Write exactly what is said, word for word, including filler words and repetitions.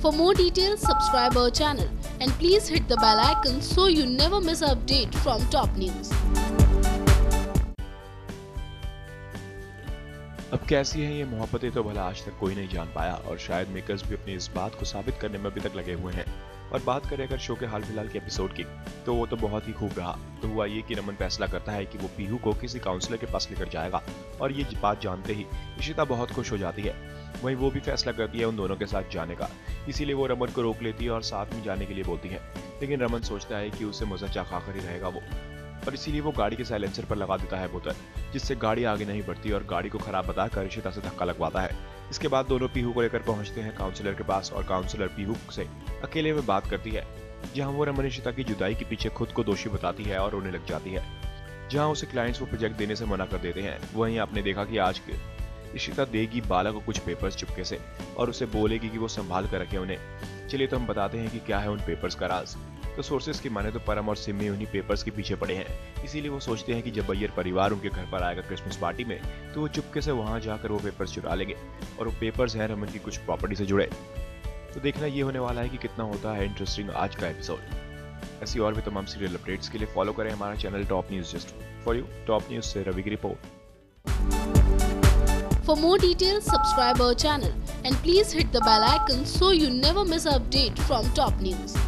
For more details, subscribe our channel and please hit the bell icon so you never miss an update from top news. अब कैसी है ये मोहब्बतें तो भला आज तक कोई नहीं जान पाया और शायद मेकर्स भी अपनी इस बात को साबित करने में अभी तक लगे हुए हैं। और बात करें अगर शो के हाल फिलहाल के एपिसोड की, तो वो तो बहुत ही खूब रहा। तो हुआ ये कि रमन फैसला करता है कि वो पीहू को किसी काउंसलर के पास लेकर जाएगा और ये बात जानते ही इशिता बहुत खुश हो जाती है। वहीं वो भी फैसला करती है उन दोनों के साथ जाने का, इसीलिए वो रमन को रोक लेती है और साथ में जाने के लिए बोलती है। लेकिन रमन सोचता है कि उसे मजा चाखाकर ही रहेगा वो, और इसीलिए वो गाड़ी के साइलेंसर पर लगा देता है बोतल, जिससे गाड़ी आगे नहीं बढ़ती और गाड़ी को खराब बताकर इशिता से धक्का लगवाता है। इसके बाद दोनों पीहू को लेकर पहुंचते हैं काउंसलर के पास और काउंसलर पीहू से अकेले में बात करती है, जहां वो रमन इशिता की जुदाई के पीछे खुद को दोषी बताती है और रोने लग जाती है। जहां उसे क्लाइंट्स वो प्रोजेक्ट देने से मना कर देते हैं, वहीं आपने देखा कि आज इशिता देगी बाला को कुछ पेपर्स चुपके से और उसे बोलेगी कि वो संभाल कर रखे उन्हें। चलिए तो हम बताते हैं कि क्या है उन पेपर्स का राज। तो सोर्सेस की माने तो परम और सिमी उन्हीं पेपर्स के पीछे पड़े हैं, इसीलिए वो सोचते हैं कि जब अय्यर परिवार उनके घर पर आएगा क्रिसमस पार्टी में, तो वो चुपके से वहां जाकर वो पेपर्स चुरा लेंगे और वो पेपर्स हैं रमन की कुछ प्रॉपर्टी से जुड़े। तो देखना ये होने वाला है कि कितना होता है इंटरेस्टिंग आज का एपिसोड। ऐसी और भी तमाम सीरियल अपडेट्स के लिए फॉलो करें हमारा channel top news just for you. Top news से रवि की report. For more details, subscribe our channel and please hit the bell icon so you never miss an update from top news.